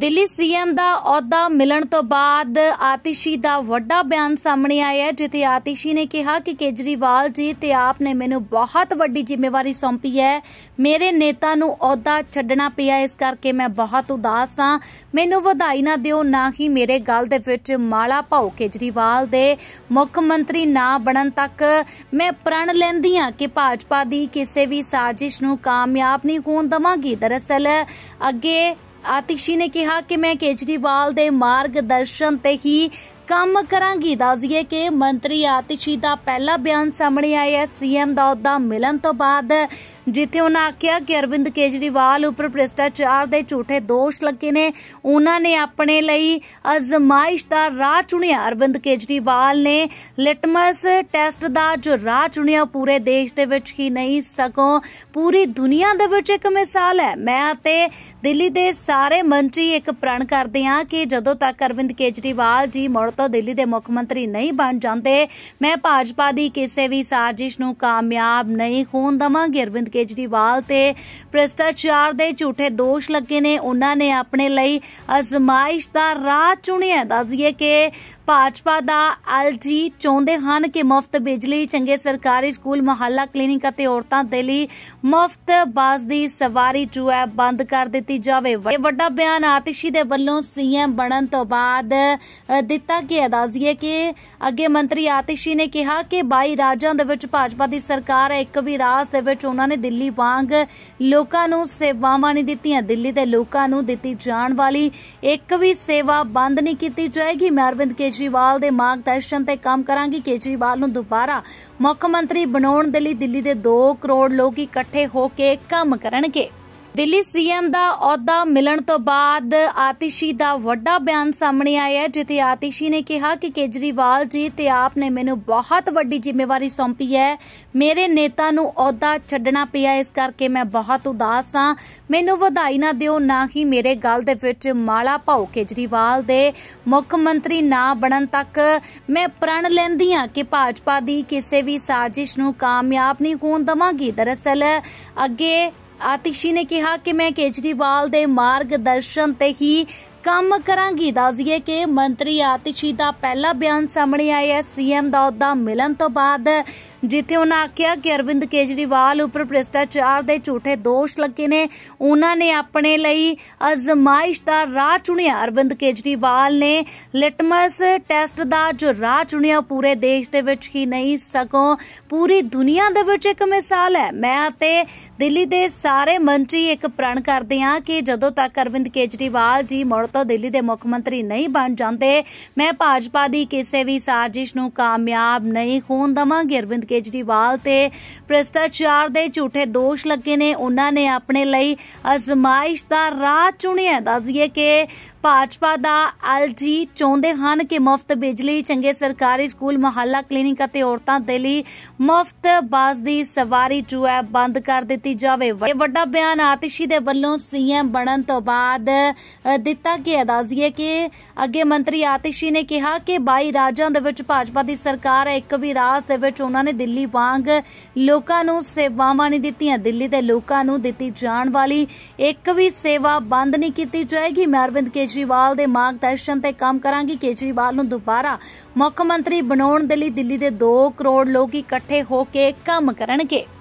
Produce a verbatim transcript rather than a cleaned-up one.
Delhi CM दा अहुदा मिलण तो बाद आतिशी दा वड्डा बयान सामने आया है, जिथे आतिशी ने कहा कि केजरीवाल जी ते आप ने मैनू बहुत वड्डी जिम्मेवारी सौंपी है। मेरे नेता नू अहुदा छड्डना पिया, इस करके मैं बहुत उदास हाँ। मैनू वधाई ना दिओ, ना ही मेरे गल दे विच माला पाओ। केजरीवाल दे मुख मंत्री ना बनन तक मैं प्रण लैंदी हां कि भाजपा दी किसी भी साजिश नू कामयाब नहीं होण दवांगी। दरअसल अगे आतिशी ने कहा कि मैं केजरीवाल दे मार्गदर्शन ते ही काम करांगी। दस्सिए कि मंत्री आतिशी दा पहला बयान सामने आया है सीएम दा अहुदा मिलन तो बाद, जिथे उन्हें आख्या कि अरविंद केजरीवाल उपर भ्रिष्टाचार दे झूठे दोष लगे ने। उन्होंने अपने लिए आजमाइश का राह चुनिया। अरविंद केजरीवाल ने लिटमस टेस्ट का जो राह चुनिया पूरे देश दे विच ही नहीं सगों पूरी दुनिया दे विच एक मिसाल है। मैं ते दिल्ली दे सारे मंत्री एक प्रण करते हैं कि जदों तक अरविंद केजरीवाल जी मुड़ तो दिल्ली दे मुख मंत्री नहीं बन जाते, मैं भाजपा की किसी भी साजिश नूं कामयाब नहीं होण दवांगी। अरविंद केजरीवाल ते भ्रिष्टाचार दे झूठे दोष लगे ने। उन्होंने अपने लिए आजमाइश का राह चुनिया। दस्सिए कि भाजपा दा एलजी चाहुंदे हन कि मुफ्त बिजली, चंगे सरकारी स्कूल, मुहल्ला क्लीनिक ते औरतां दे लई मुफ्त बस दी सवारी जो है बंद कर दित्ती जावे। वड्डा बयान आतिशी दे वल्लों सीएम बनन तो बाद दिता गया। दस्सिए कि अगे मंत्री आतिशी ने कहा कि बाई राज्यां दे विच भाजपा दी सरकार है। एक भी राज दे विच उन्हां ने दिल्ली वांग लोकां नूं सेवावां नहीं दित्तियां। दिल्ली दे लोकां नूं दित्ती जाण वाली एक भी सेवा बंद नहीं कीती जाएगी। मैं अरविंद केजरीवाल दे मार्गदर्शन ते काम करांगी। केजरीवाल नूं दुबारा मुख मंत्री बनाउण दे लई दिल्ली दे दो करोड़ लोग इकट्ठे होके काम करनगे। दिल्ली सीएम दा अहुदा मिलण तो बाद आतिशी दा वड्डा बयान सामने आया है, जिथे आतिशी ने कहा कि केजरीवाल जी ते आप ने मैनू बहुत वड्डी जिम्मेवारी सौंपी है। मेरे नेता नू अहुदा छड्डना पिया, इस करके मैं बहुत उदास हाँ। मैनू वधाई ना दिओ, ना ही मेरे गल दे विच माला पाओ। केजरीवाल दे मुख मंत्री ना बनन तक मैं प्रण लैंदी हां कि भाजपा दी किसी भी साजिश नू कामयाब नहीं होण दवांगी। दरअसल अगे आतिशी ने कहा कि मैं केजरीवाल दे मार्गदर्शन ते ही काम करांगी। दस्सिए कि मंत्री आतिशी दा पहला बयान सामने आया है सीएम दा अहुदा मिलन तो बाद, जिथे उन्हें आख्या कि अरविंद केजरीवाल उपर भ्रिष्टाचार दे झूठे दोष लगे ने। उन्होंने अपने लिए आजमाइश का राह चुनिया। अरविंद केजरीवाल ने लिटमस टेस्ट का जो राह चुनिया पूरे देश दे विच ही नहीं सगों पूरी दुनिया दे विच एक मिसाल है। मैं ते दिल्ली दे सारे मंत्री एक प्रण करते हैं कि जदों तक अरविंद केजरीवाल जी मुड़ तो दिल्ली दे मुख मंत्री नहीं बन जाते, मैं भाजपा की किसी भी साजिश नूं कामयाब नहीं होण दवांगी। अरविंद केजरीवाल ते भ्रिष्टाचार दे झूठे दोष लगे ने। उन्होंने अपने लिए आजमाइश का राह चुनिया। दस्सिए कि भाजपा दा एलजी चाहुंदे हन कि मुफ्त बिजली, चंगे सरकारी स्कूल, मुहल्ला क्लीनिक ते औरतां दे लई मुफ्त बस दी सवारी जो है बंद कर दित्ती जावे। वड्डा बयान आतिशी दे वल्लों सीएम बनन तो बाद दिता गया। दस्सिए कि अगे मंत्री आतिशी ने कहा कि बाई राज्यां दे विच भाजपा दी सरकार है। एक भी राज दे विच उन्हां ने दिल्ली वांग लोकां नूं सेवावां नहीं दित्तियां। दिल्ली दे लोकां नूं दित्ती जाण वाली एक भी सेवा बंद नहीं कीती जाएगी। मैं अरविंद केजरीवाल दे मार्गदर्शन ते काम करांगी। केजरीवाल नूं दुबारा मुख मंत्री बनाउण दे लई दिल्ली दे दो करोड़ लोग इकट्ठे होके काम करनगे।